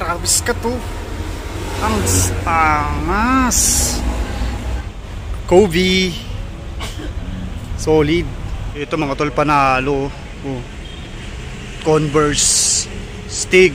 Grabe ka to. Ang angas. Kobe. Solid. Ito mga tol, panalo. Oh. Converse. Stig.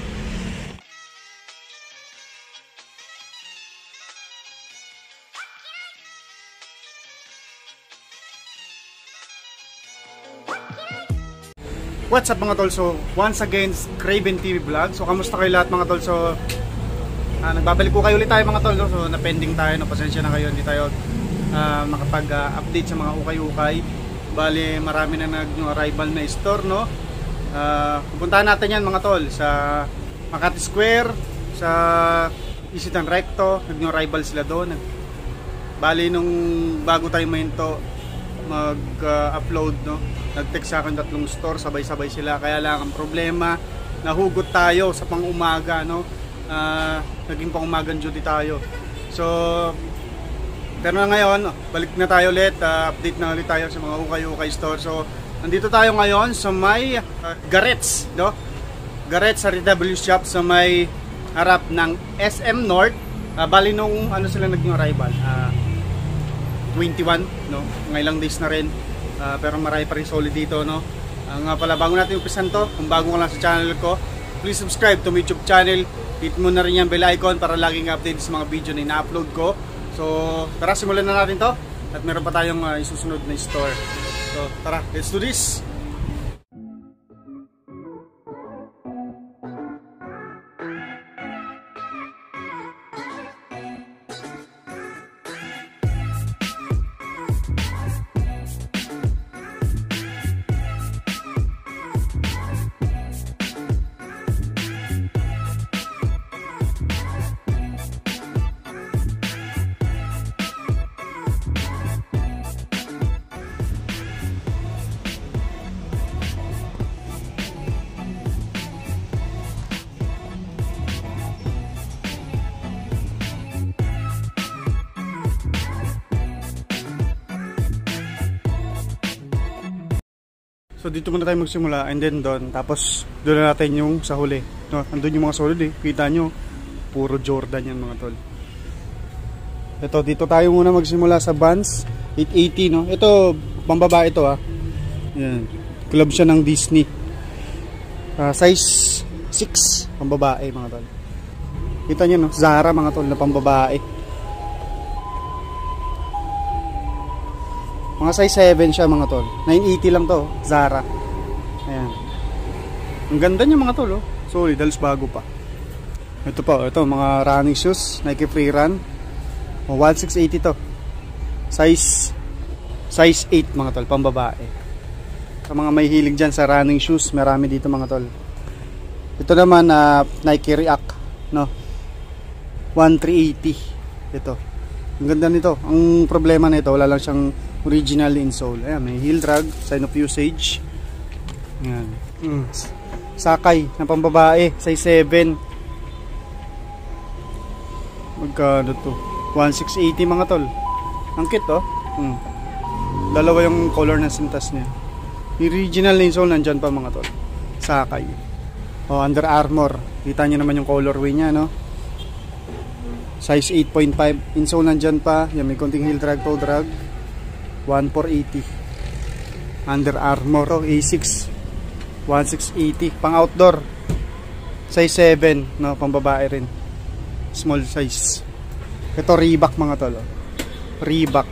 What's up mga tol? So once again, Craven TV Vlog. So kamusta kayo lahat mga tol? So nagbabalik ko kayo ulit tayo mga tol, no? So na-pending tayo, no? Pasensya na kayo, hindi tayo makapag-update sa mga ukay-ukay. Bali marami na nag-arrival na store, no? Pupuntahan natin yan mga tol sa Makati Square, sa Isitan Recto. Nag-arrival sila doon. Bali nung bago tayo mahinto mag-upload, no? Nag-text sa akin 3 store, sabay-sabay sila. Kaya lang ang problema, nahugot tayo sa pang-umaga, no? Naging pang-umagang duty tayo. So pero na ngayon, balik na tayo ulit, update na ulit tayo sa mga ukay-ukay store. So nandito tayo ngayon sa may Garets, no? Garets sa RW Shop sa may harap ng SM North. Bali nung ano sila naging arrival, 21, no? Ngayong days na rin. Pero marami pa rin solid dito, no? Nga pala, bago natin umpisan to, kung bago ka lang sa channel ko, please subscribe to my YouTube channel. Hit mo na rin yung bell icon para laging update sa mga video na ina-upload ko. So tara, simulan na natin to. At meron pa tayong isusunod na store. So tara, let's do this. So dito muna tayo magsimula and then doon, tapos doon na natin yung sa huli, no? Andun yung mga solid eh, kita nyo, puro Jordan yan mga tol. Ito, dito tayo muna magsimula sa Vans 880, no? Ito, pambabae ito yan, club siya ng Disney, size 6, pambabae mga tol. Kita nyo, no? Zara mga tol na pambabae. Mga size 7 siya mga tol. 980 lang to, Zara. Ayan. Ang ganda niya mga tol, oh. Solid, halos bago pa. Ito pa, ito mga running shoes, Nike Free Run. 1680 to. Size 8 mga tol, pambabae. Sa mga may hilig dyan sa running shoes, marami dito mga tol. Ito naman Nike React, no. 1380. Ito. Ang ganda nito. Ang problema nito, wala lang siyang original insole. Ayan, may heel drag, sign of usage. Ayan. Sakay na pambabae, size 7. Magkano to? 1680 mga tol. Ang cute, oh. Dalawa yung color ng sintas niya. Original insole nandyan pa mga tol. Sakay. Oh, Under Armour. Kita nyo naman yung colorway niya, no? Size 8.5. Insole nandyan pa. Yan, may konting heel drag, toe drag. 1480. Under Armour, oh, A6 1680, pang outdoor, size 7, no, pang babae rin, small size. Ito Reebok mga tol, oh. Reebok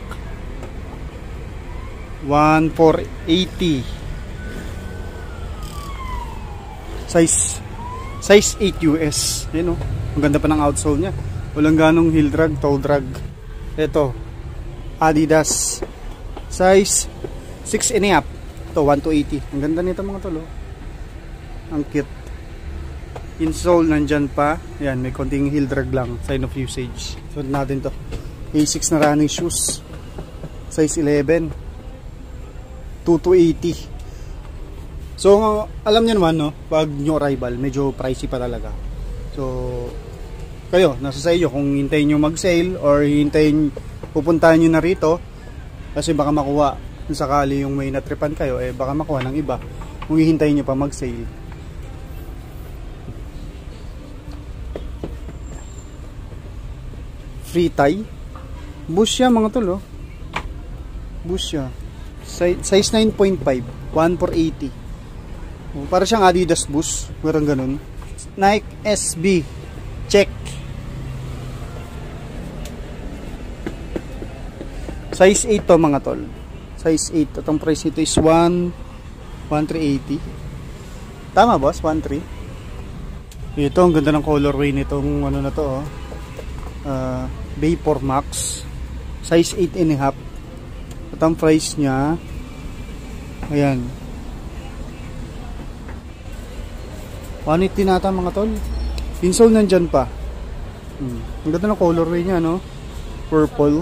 1480, size 8 US. Yan, oh. Ang ganda pa ng outsole nya, walang ganong heel drag, toe drag. Ito Adidas size 6.5. Ito 1280. Ang ganda nito mga tol, oh. Ang cute. Insole nandyan pa. Ayan, may konting heel drag lang, sign of usage. So natin to, A6 na running shoes, size 11, 2280. So alam niyo naman, no, pag new arrival medyo pricey pa talaga. So kayo, nasa sa iyo kung hintayin nyo mag-sale or hintayin pupuntahan nyo na rito. Kasi baka makuha, kung sakali yung may natripan kayo, eh baka makuha ng iba kung hihintayin nyo pa mag-sale. free tie. Boost siya mga tol, oh. Boost siya. Size 9.5, 1,480. Oh, para siyang Adidas Boost, parang ganun. Nike SB, check. Size 8 to mga tol. Size 8. At ang price nito is 1,380. Tama boss? 1,3. Ito, ang ganda ng colorway nitong ano na to, oh. Vapor Max. Size 8.5. At ang price niya, ayan, 180 nata mga tol. Insole nandyan pa. Ang ganda ng colorway niya, no? Purple.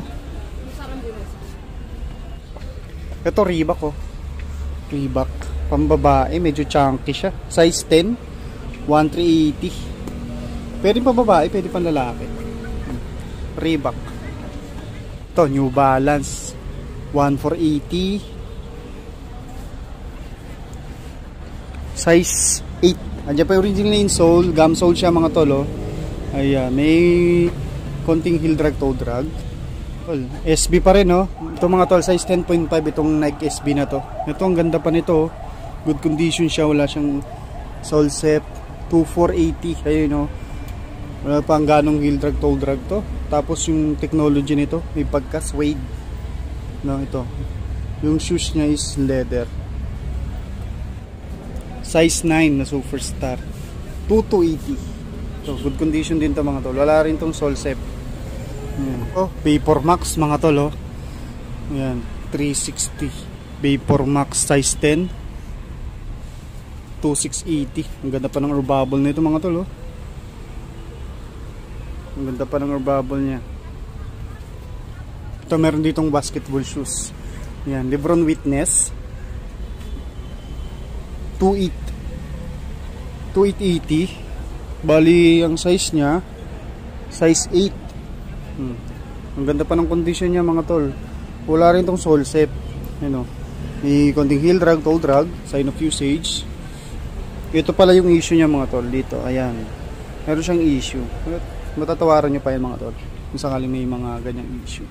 Ito Reebok, oh. Reebok. Pambabae, medyo chunky siya. Size 10, 1,380. Pwede pa babae, pwede pa lalaki. Reebok. Ito, New Balance. 1,480. Size 8. Andiyan pa yung original insole. Gum sole siya mga tolo. Ayan, may konting heel drag, toe drag. Well, SB pa rin, no? Ito mga tol, size 10.5 itong Nike SB na to. Ito, ang ganda pa nito. Good condition siya. Wala siyang sole set. 2,480. Ayun, no? Wala pa ang ganong heel drag, toe drag to. Tapos yung technology nito, may pagka suede. No, ito. Yung shoes niya is leather. Size 9 na Superstar. 2,280. So, good condition din to mga tol. Wala rin tong sole set. Oh, Vapor Max mga tol, oh. Ayan, 360. Vapor Max size 10. 2,680. Ang ganda pa ng air bubble nito mga tol, oh. Ang ganda pa ng air bubble niya. Ito, meron ditong basketball shoes. Ayan, Lebron Witness. 2,880. Bali, ang size niya, size 8. Ang ganda pa ng condition niya mga tol. Wala rin tong sole set. Ano, may konting heel drag, toe drag, sign of usage. Ito pala yung issue niya mga tol dito. Ayan, meron siyang issue. Matatawaran nyo pa yan mga tol kung sakaling may mga ganyang issue.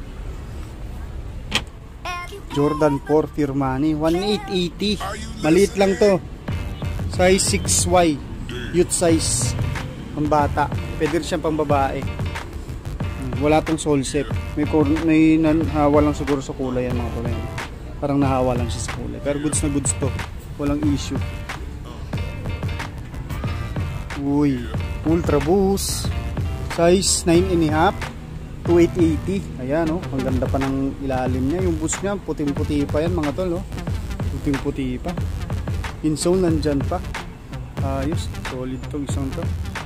Jordan 4 Firmani 1,880. Maliit lang to. Size 6Y, youth size. Pambata. Pwede rin siyang pambabae. Wala tong sole set. May nahawa lang siguro sa kulay yan mga tol. Parang nahawa lang siya sa kulay. Pero goods na goods to. Walang issue. Uy, Ultra Boost. Size 9.5. 2,880. Ayan, oh. Ang ganda pa ng ilalim niya. Yung boost niya, puting-puti pa yan mga tol, oh. Puting-puti pa. Insole nandyan pa. Ayos. Solid tong isang to.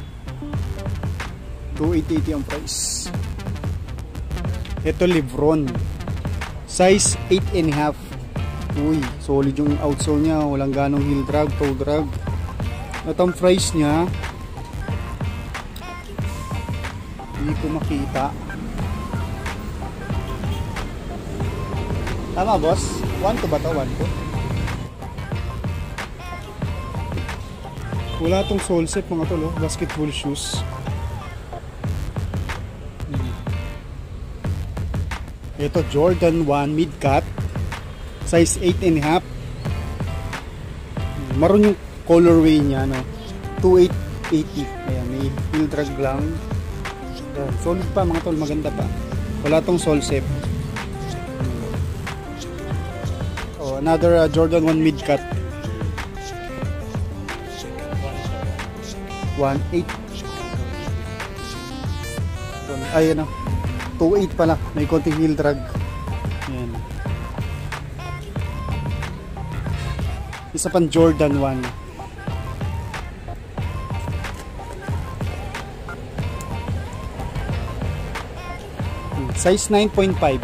2,880 ang price. Ito Lebron. Size 8.5. Uy, solid yung outsole niya. Walang ganong heel drag, toe drag. At ang price niya, hindi ko makita. Tama boss? 1 to ba ito? 1 to? Wala tong sole set mga tol, oh. Basketball shoes. Ito Jordan 1 mid-cut. Size 8.5. Maroon yung colorway niya, no? 2,880. Ayan, may heel drag lang. Solid pa mga tol, maganda pa. Wala tong sole set. Oh, another Jordan 1 mid-cut. 1,800. Ayan, oh. 2,800 pala. May konting heel drag. Ayan. Isa pang Jordan 1. Size 9.5.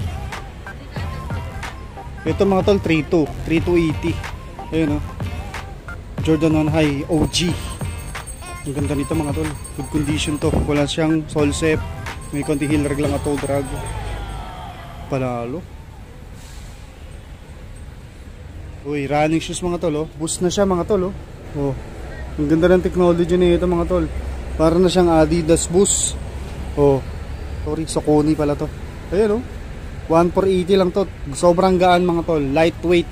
Ito mga tol, 3,200. 3,280. Ayan, oh. Jordan 1 High OG. Ang ganda nito mga tol. Good condition to. Wala siyang sole set. May konti heel drag lang at toe drag. Panalo. Uy, running shoes mga tol, oh. Boost na siya mga tol, oh. Oh. Ang ganda ng technology nito mga tol. Para na siyang Adidas Boost. Oh. Sorry, Socony pala to. Ayan oh. 1,480 lang to. Sobrang gaan mga tol. Lightweight.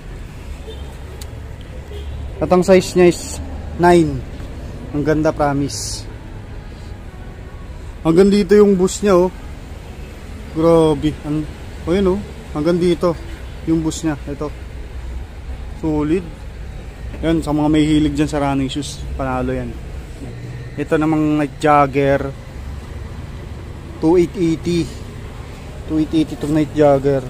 At ang size niya is 9. Ang ganda, promise. Hanggang dito yung bus niya oh. Grabe. Ayan oh. Hanggang dito yung bus niya. Ito. Solid. Yan, sa mga may hilig dyan sa running shoes, panalo yan. Ito namang Night Jogger 2880 itong Night Jogger.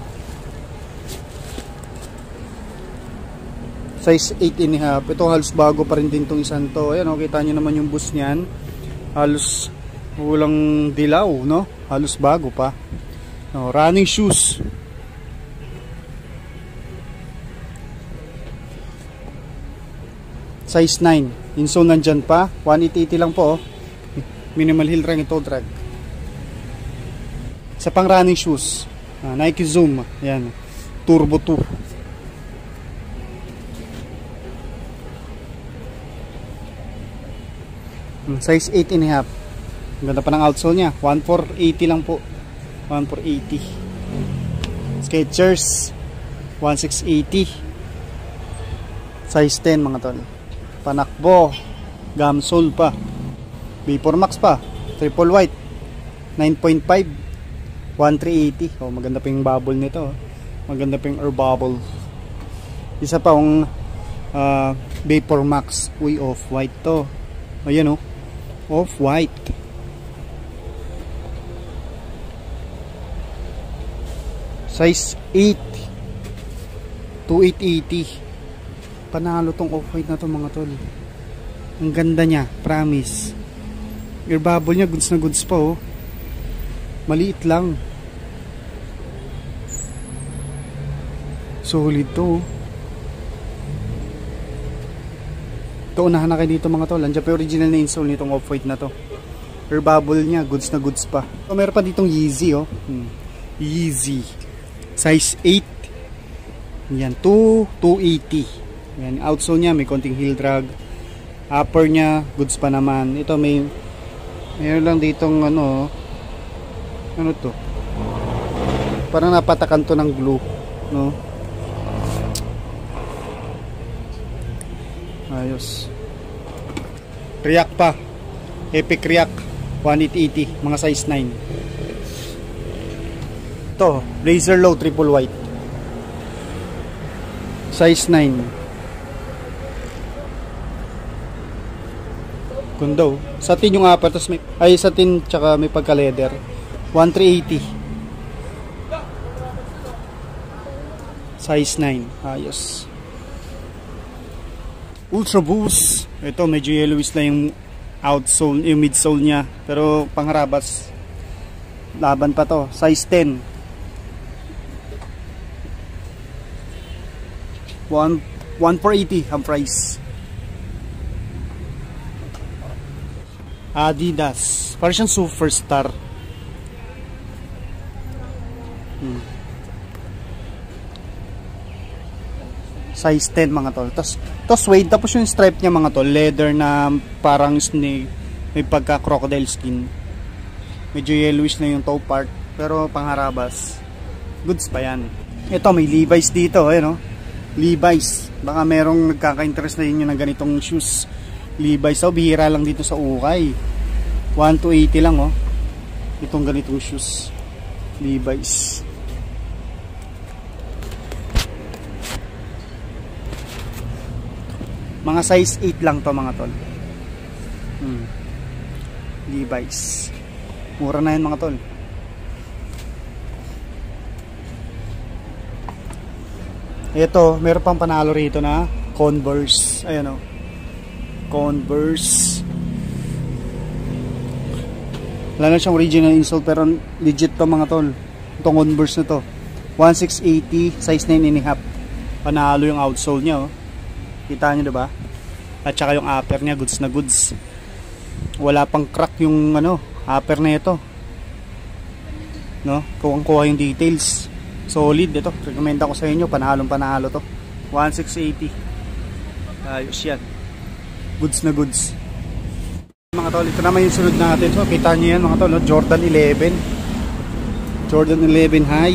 Size 8.5. Ito halos bago pa rin din itong isang to. Ayan o, kita nyo naman yung bus niyan. Halos walang dilaw, no? Halos bago pa. No, running shoes. Size 9. Insole nandyan pa. 1,880 lang po. Oh. Minimal heel ring ito drag. Sa pang running shoes. Nike Zoom. Yan. Turbo 2. Size 8.5. Ganda pa ng outsole niya. 1,480 lang po. 1,480. Skechers. 1,680. Size 10 mga tol. Panakbo. Gamsole pa. Vapor Max pa. Triple white. 9.5. 1,380. Oh, maganda pa yung bubble nito. Maganda pa yung air bubble. Isa pa yung Vapor Max. Uy, off-white to. Ayan oh. Off-white. Size 8. 2,880. Panalo tong off-white na to mga tol. Ang ganda niya. Promise. Air bubble niya. Goods na goods pa oh. Maliit lang. Solid to. Ito, unahan na kayo dito mga tol. Andiyan pa yung original na insole nitong off-white na to. Air bubble niya, goods na goods pa. So, meron pa ditong Yeezy oh. Yeezy. Size 8. Yan, 2,280. Yan, outsole niya, may konting heel drag. Upper niya, goods pa naman. Ito mayroon lang ditong ano to? Parang napatakan to ng glue, no? Ayos. React pa. Epic React 1,880, mga size 9. Ito, Blazer Low triple white. Size 9. Kundo. Satin yung apat, tapos may satin tsaka may pagka leather. 1,380. Size 9. Ayos. Ultra Boost. Ito medyo yellowish na yung outsole, yung midsole niya. Pero pangharabas. Laban pa to. Size 10. 1,480 ang price. Adidas. Parang siyang Superstar. Size 10 mga tol. To suede, tapos yung stripe niya mga tol, leather na parang snake, may pagka crocodile skin. Medyo yellowish na yung toe part, pero pangharabas. Goods pa yan. Ito may Levi's dito, ayun oh. Levi's. Baka merong nagkaka-interest na yun ng ganitong shoes. Levi's, oh, bihira lang dito sa ukay. 1,280 lang oh. Itong ganitong shoes. Levi's. Mga size 8 lang to mga tol. Levi's. Mura na yun mga tol. Ito, meron pang panalo rito na Converse. Ayan o. Converse. Wala na siyang original insole pero legit to mga tol. Itong Converse na to. 1,680, size 9.5. Panalo yung outsole niya oh. Kita nyo diba? At saka yung upper niya, goods na goods. Wala pang crack yung upper na ito. No? Kuha yung details. Solid ito. Recommend ako sa inyo. Panalong panalo to. 1,680. Ayos yan. Goods na goods. Mga tol, ito naman yung sunod natin. So kita nyo yan mga tol. No? Jordan 11. Jordan 11 high.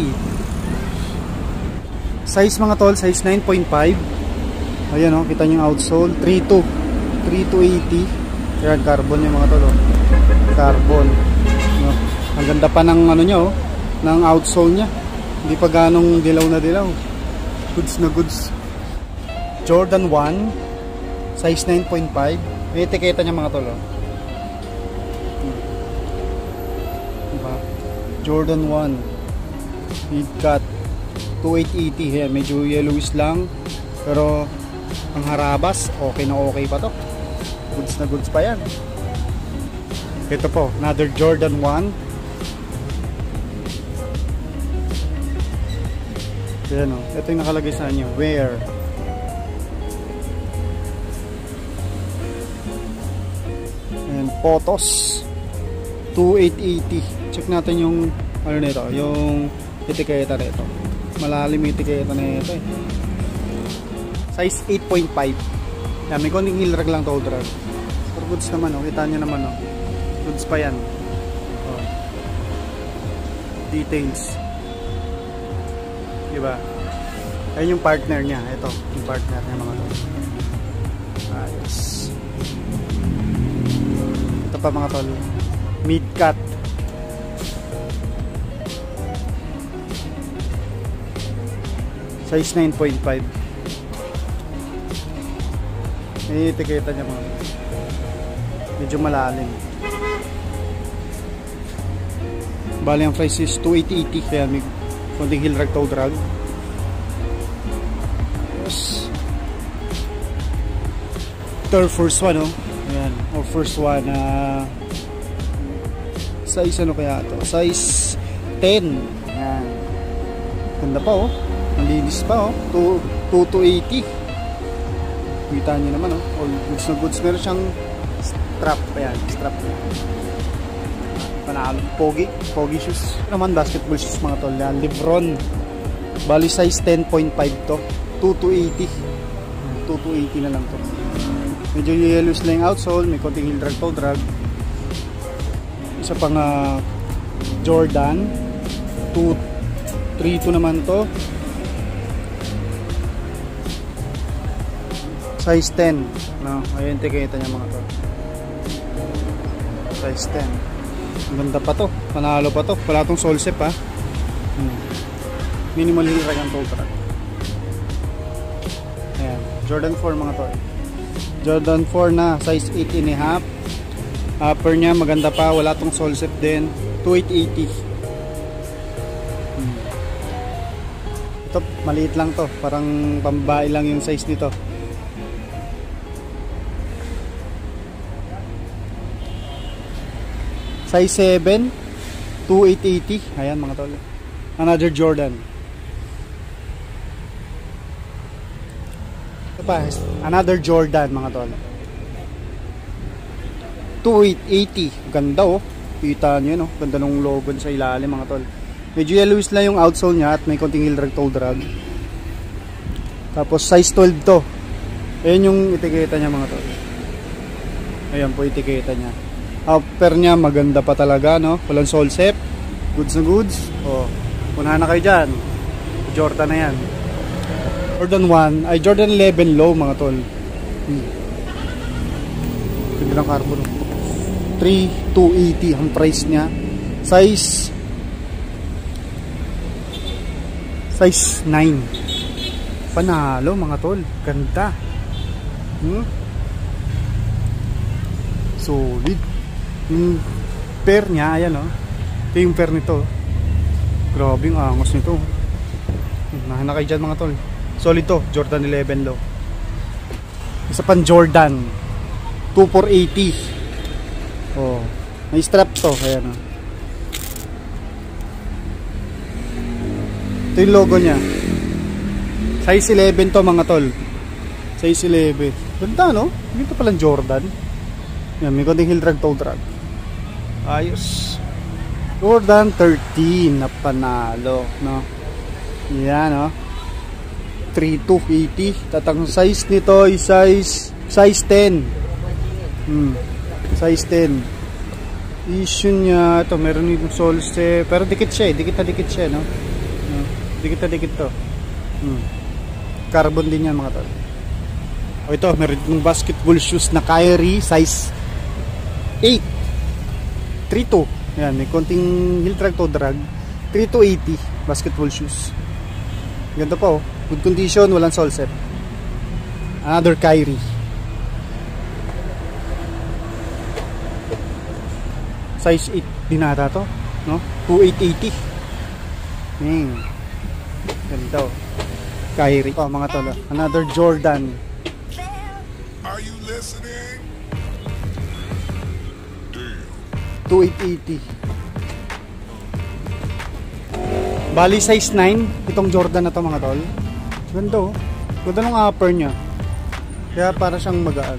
Size mga tol, size 9.5. Ayan o, kita nyo yung outsole. 3280. Ayan, carbon yung mga tol. Carbon. No? Ang ganda pa ng ano nya, ng outsole nya. Hindi pa ganong dilaw na dilaw. Goods na goods. Jordan 1, size 9.5. May etiketa nya mga tol. Diba? Jordan 1 mid-cut 2880. Ayan, medyo yellowish lang, pero ang harabas okay na okay pa to. Goods na goods pa yan. Ito po, another Jordan 1. Ayan o, ito yung nakalagay sa inyo, wear. And photos 2880. Check natin yung ano nito, yung etiketa nito. Malalim yung etiketa nito eh. Size 8.5. Yan, may konting heel rag lang to, drag. Pero goods naman oh, kita nyo naman oh. Goods pa yan. Oh. Details. Diba? Ayun yung partner niya. Ito, yung partner niya mga tol. Ayos. Ito pa mga tol. Mid-cut. Size 9.5. May etiketa niya mga. Medyo malalim. Bali ang price is 2,880. Kaya may konting heel rag toe drag. Yes. Ito first one oh. Ayan. O first one size ano kaya ito? Size 10. Ayan. Ganda pa oh. Malinis pa oh. 2,280. Kita nyo naman oh. All goods na goods. Meron siyang strap. Ayan. Strap. Panalo. Pogi. Pogi shoes. Ito naman basketball shoes mga tol. Yan. Lebron. Bali size 10.5 to. 2,280. 2,280 na lang to. Medyo yellowish lang yung outsole. May konting heel drag toe drag. Isa pang Jordan 232 naman to. Size 10 no? Ayun tiketa niya mga to. Size 10. Ang ganda pa to. Panalo pa to. Wala tong sole sep ha. Minimal heel rag ang toe drag. Ayan. Jordan 4 mga to. Jordan 4 na size 8.5. Upper nya maganda pa, wala tong sole sep din. 2,880. Ito maliit lang to, parang pambahay lang yung size nito. Size 7, 2,880. Ayan mga tol. Another Jordan. Ito pa, another Jordan mga tol. 2,880. Ganda oh. Kita nyo no. Ganda ng logo sa ilalim mga tol. Medyo yellowish lang yung outsole nya at may konting heel drag toe drag. Tapos size 12 to. Ayan yung etiketa nya mga tol. Ayan po etiketa nya. Upper nya maganda pa talaga no. Walang sole sep. Goods na goods. Oh, punahan na kayo dyan. Jordan na yan. Jordan 1 ay Jordan 11 low mga tol. Ganda ng carbon. 3,280 ang price niya. Size 9. Panalo mga tol. Ganda. Solid. Yung pair niya, ayan oh. Ito yung pair nito. Grabe yung angos nito. Nahan na kayo dyan mga tol. Solid to, Jordan 11 low. Isa pang Jordan 2,480. Oh, may strap to, ayan oh. Ito yung logo nya. Size 11 to mga tol. Size 11. Ganda no? Dito palang Jordan. Yan, may konting heel drag toe drag. Ayos. Jordan 13 na panalo no? Yan no? 3,280. Tatang size nito ay size 10. Size 10. issue niya ito, meron yung solse, pero dikit siya dikit na dikit siya, no? Dikit na dikit to. Carbon din yan mga tol. O ito, meron yung basketball shoes na Kyrie size 8 3-2. Yan, may konting heel drag to drag. 3-80 basketball shoes. Ganda pa, oh. Good condition, walang sole set. Another Kyrie. Size 8 din ata to, no? 2880. Ganda, oh. Kyrie. Oh, mga tol. Another Jordan. Are you listening? 2880. Bali size 9 itong Jordan na to mga tol. Ganda, oh. Ganda ng upper nya. Kaya para siyang magaan.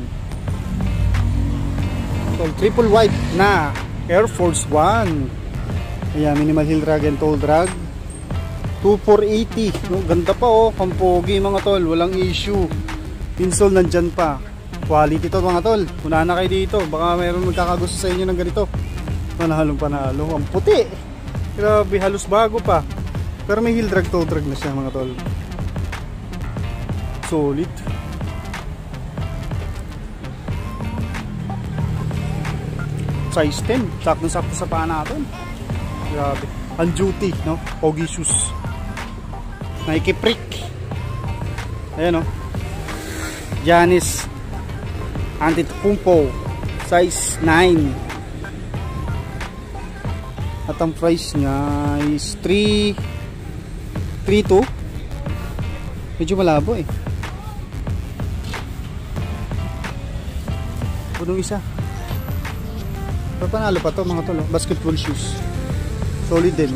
So, triple white na Air Force 1. Ayan, minimal heel drag and toe drag. 2480. No, ganda pa, oh. Kampogi mga tol. Walang issue. Insole nandyan pa. Quality to mga tol. Unahan na kayo dito. Baka mayroon magkakagusto sa inyo ng ganito. Panalong panalo. Ang puti. Grabe, halos bago pa. Pero may heel drag, toe drag na siya mga tol. Solid. Size 10. Sakto-sakto sa paa natin. Grabe. On duty, no? Pogi shoes. Nike Prick. Ayan, no? Giannis Antetokounmpo. Size 9. At ang price niya is 3.2. Medyo malabo eh. Punong isa. Pero panalo pa to mga tol. Basketball shoes. Solid din.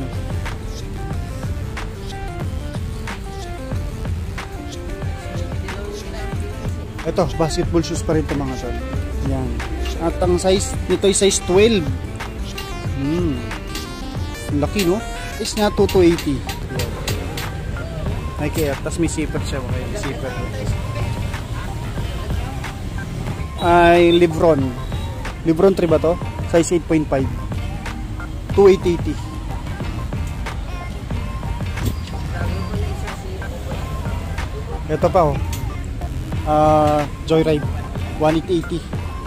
Ito, basketball shoes pa rin to mga tol. Yan. At ang size nito ay size 12. Laki, no? Is nga 2280. Nike Air. Tapos may zipper siya. Okay, zipper. Ay, Lebron 3 ba to? Size 8.5. 2880. Ito pa, oh. Joyride 1880.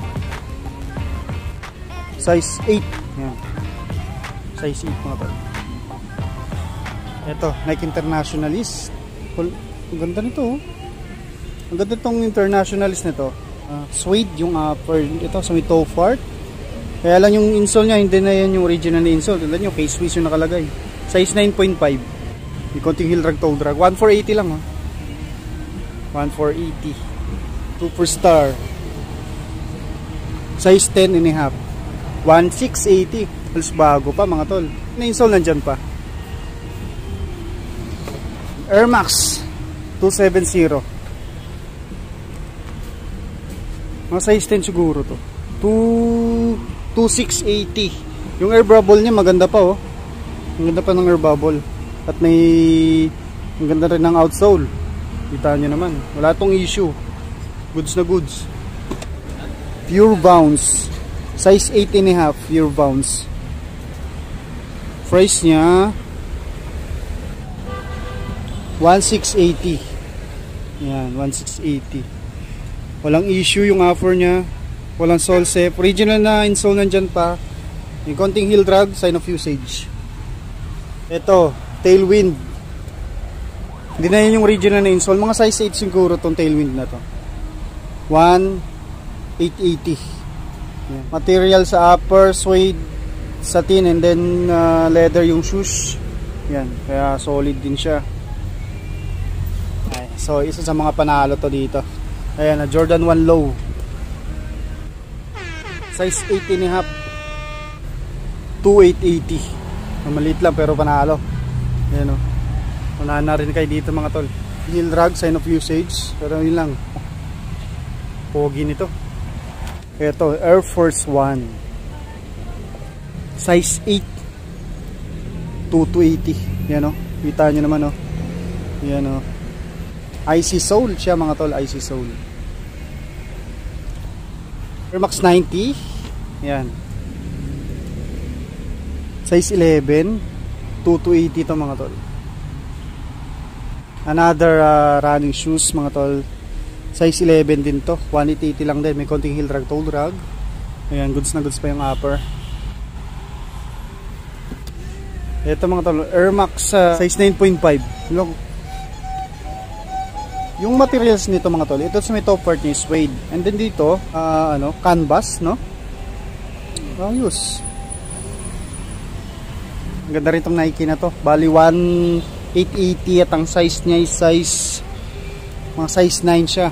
Size 8. Yan. Size 8 mga tol. Ito, Nike Internationalist. Ang ganda nito, oh. Ang ganda itong Internationalist nito. Suede yung upper. Ito, sa may toe part. Kaya lang yung insole nya, hindi na yan yung original na insole. Tignan nyo, case Swiss yung nakalagay. Size 9.5. May konting heel drag, toe drag. 1480 lang, oh. 1480. Superstar. Size 10 and a half. 1680. Halos bago pa mga tol. Na-install nandyan pa. Air Max 270. Mga size 10 siguro to. 2680. Yung air bubble niya maganda pa, oh. Ang ganda pa ng air bubble. At may ang ganda rin ng outsole. Kita nyo naman. Wala tong issue. Goods na goods. Pure Bounce. Size 8 and a half. Pure Bounce. Price niya 1680. Yan, 1680. Walang issue yung offer niya. Walang sole set. Original na insole nandyan pa. Yung konting heel drag, sign of usage. Ito, Tailwind. Hindi na yun yung original na insole. Mga size 8 siguro tong Tailwind na to. 1880. Yan. Material sa upper, suede, satin, and then leather yung shoes. Yan, kaya solid din siya. Ay, so isa sa mga panalo to dito. Ayan, Jordan 1 Low. Size 8 and a half. 2880. Maliit lang pero panalo. Ayan, o. Unahan na rin kayo dito mga tol. Heel drag, sign of usage. Pero yun lang. Pogi nito. Ito, Air Force 1. Size 8. 2280. Yan, o. Kita nyo naman, o. Yan, o. IC Soul siya mga tol. IC Soul. Air Max 90. Yan. Size 11, 2280 to mga tol. Another running shoes mga tol. Size 11 din to, 1880 lang din. May konting heel drag, toe drag. Ayan, goods na goods pa yung upper. Ito mga tol, Air Max size 9.5. Look. Yung materials nito mga tol, ito sa may top part ni suede. And then dito, canvas, no? Ayos. Ang ganda rin itong Nike na to. Bali 1,880 at ang size niya is mga size 9 siya.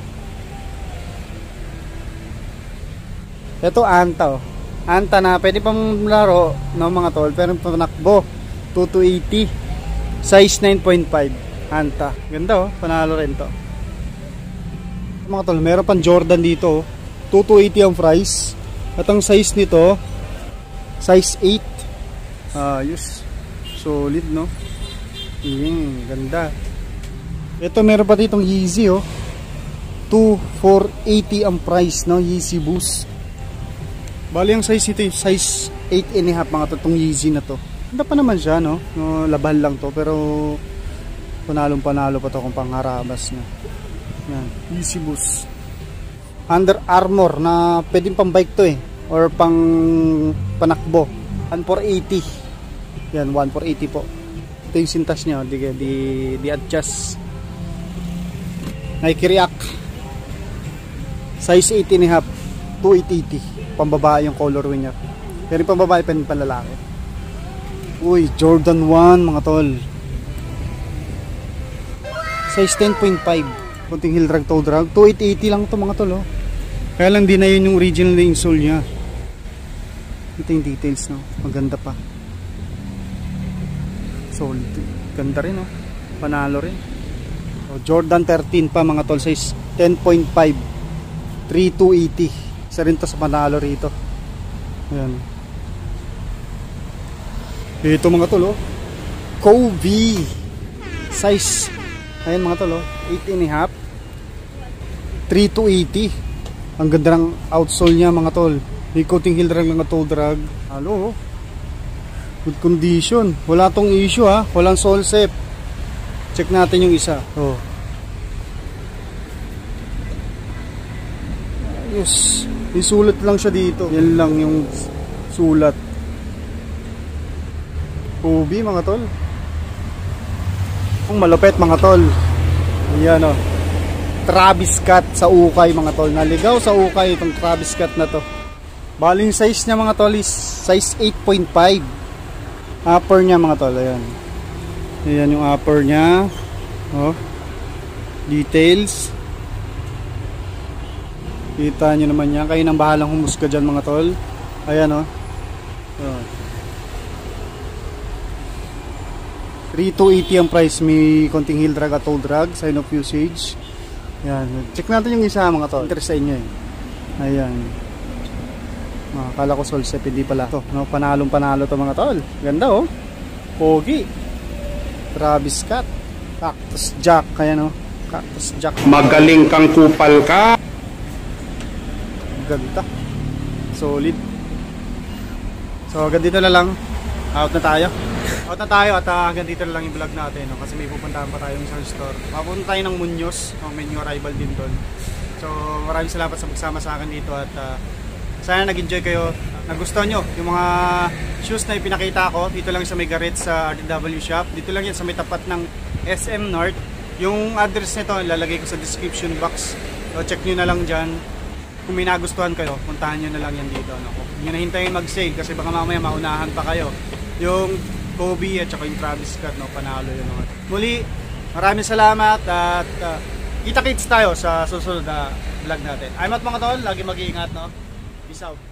Ito Anta, oh. Anta na pwede pang laro no mga tol, pero panakbo 2280, size 9.5 Anta. Ganda oh, panalo rin to. Mga tol, meron pang Jordan dito, 2280 ang price. At ang size nito size 8. Ayos. Solid no. Ganda. Ito meron pa ditong Yeezy oh. 2,480 ang price no, Yeezy Boost. Bali ang size ito, size 8.5 mga totong Yeezy na to. Ganda pa naman siya no, labal lang to pero panalong panalo pa to kung pangharabas na. Yan, Yeezy Boost. Under Armour na pwedeng pang bike to or pang panakbo. 1,480. Yan, 1,480 po. Ito yung sintas niya, di adjust. Nike React size 8.5, 2,880. Pambabae yung colorway niya. Pero yung pambabae pa rin panlalaki. Uy, Jordan 1 mga tol. Size 10.5. Kunting heel drag, toe drag. 2,880 lang to mga tol oh. Kaya lang di na yun yung original na insole niya. Ito yung details no. Maganda pa. Solid. Ganda rin oh. Panalo rin. Jordan 13 pa mga tol. Size 10.5. 3,280. Isa rin to sa panalo rito. Ayan. Ito mga tol oh. Kobe. Size. Ayan mga tol oh. 8.5. 3,280. Ang ganda ng outsole niya mga tol. May coating heel drag lang na toe drag. Halo oh. Good condition. Wala tong issue ha. Walang sole sep. Check natin yung isa. Oh. Ayos. May sulat lang siya dito. Yan lang yung sulat. Kobe mga tol. Ang malupit mga tol. Ayan oh. Travis Scott sa ukay mga tol. Naligaw sa ukay itong Travis Scott na to. Baling size niya mga tol is size 8.5. Upper niya mga tol. Ayan. Ayan yung upper niya. Oh. Details. Kita nyo naman yan. Kayo nang bahalang humusga dyan mga tol. Ayan oh. Oh. 3,280 ang price. May konting heel drag at toe drag. Sign of usage. Ayan. Check natin yung isa mga tol. Interest sa inyo eh. Ayan. Akala ko Solsep, hindi pala to no, panalong panalo to mga tol. Ganda oh. Pogi. Travis Scott. Cactus Jack. Kaya no. Cactus Jack. Magaling kang kupal ka. Ganda. Solid. So hanggang dito na lang. Out na tayo. Out na tayo at hanggang dito na lang yung vlog natin no? Kasi may pupuntahan pa tayong isang store. Papunta tayo ng Muñoz. May new arrival din doon. So maraming salamat sa magsama sa akin dito. At sana nag-enjoy kayo. Nagustuhan nyo yung mga shoes na ipinakita ko. Dito lang sa may Garrett sa RDW shop. Dito lang yan sa may tapat ng SM North. Yung address nito ilalagay ko sa description box. So check nyo na lang dyan. Kung may nagustuhan kayo, puntahan nyo na lang yan dito no? Huwag nyo na hintayin mag-sale kasi baka mamaya maunahan pa kayo. Yung Kobe at saka yung Travis Scott no? Panalo yun no? Muli, maraming salamat at kita-kits tayo sa susunod na vlog natin. I'm out mga tol, lagi mag-iingat no? Peace out.